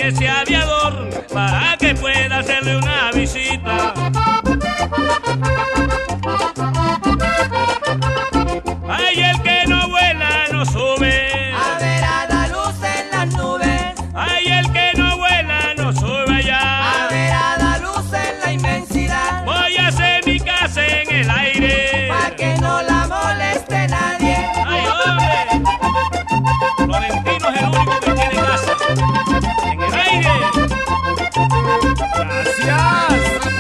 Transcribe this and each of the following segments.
que sea aviador para que pueda hacerle una visita. Ay, el que no vuela no sube a ver a la luz en las nubes. Ay, el que no vuela no sube allá A ver a la luz en la inmensidad. Voy a hacer mi casa en el aire Pa' que no la moleste nadie. Ay, hombre, Florentino es el único que tiene casa en el aire. Gracias.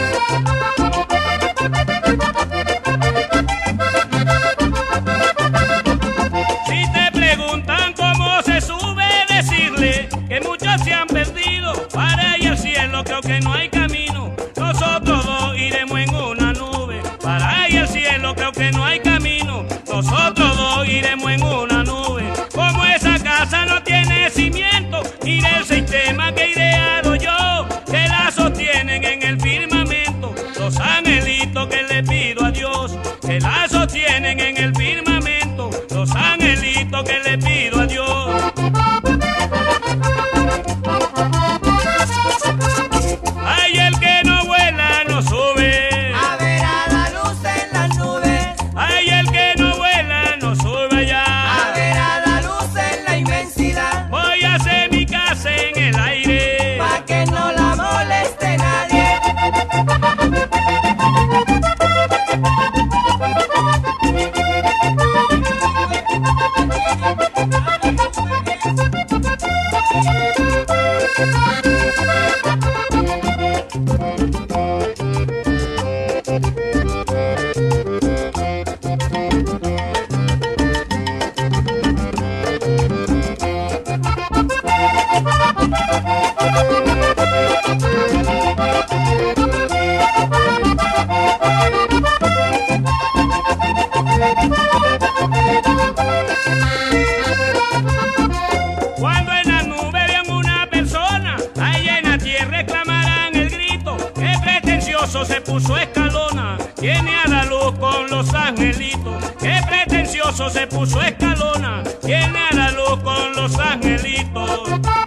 Si te preguntan cómo se sube, decirle que muchos se han perdido. Para ir al cielo creo que no hay camino. Nosotros dos iremos en una nube. Para ir al cielo creo que no hay camino. Nosotros dos iremos en una nube. Como esa casa no tiene cimiento, mire el sistema que he ideado yo, que la sostienen en el firmamento. Los angelitos que le pido a Dios, que la sostienen en el firmamento. Los angelitos que le pido a Dios. Ay, el que no vuela no sube. A ver a la luz en las nubes. Ay, el que no vuela no sube allá. A ver a la luz en la inmensidad. Voy a hacer mi casa en el aire. Pa' que no la moleste nadie. Cuando en la nube vean una persona, ahí en la tierra exclamarán el grito. Qué pretencioso se puso Escalona, tiene a la luz con los angelitos. Qué pretencioso se puso Escalona, tiene a la luz con los angelitos.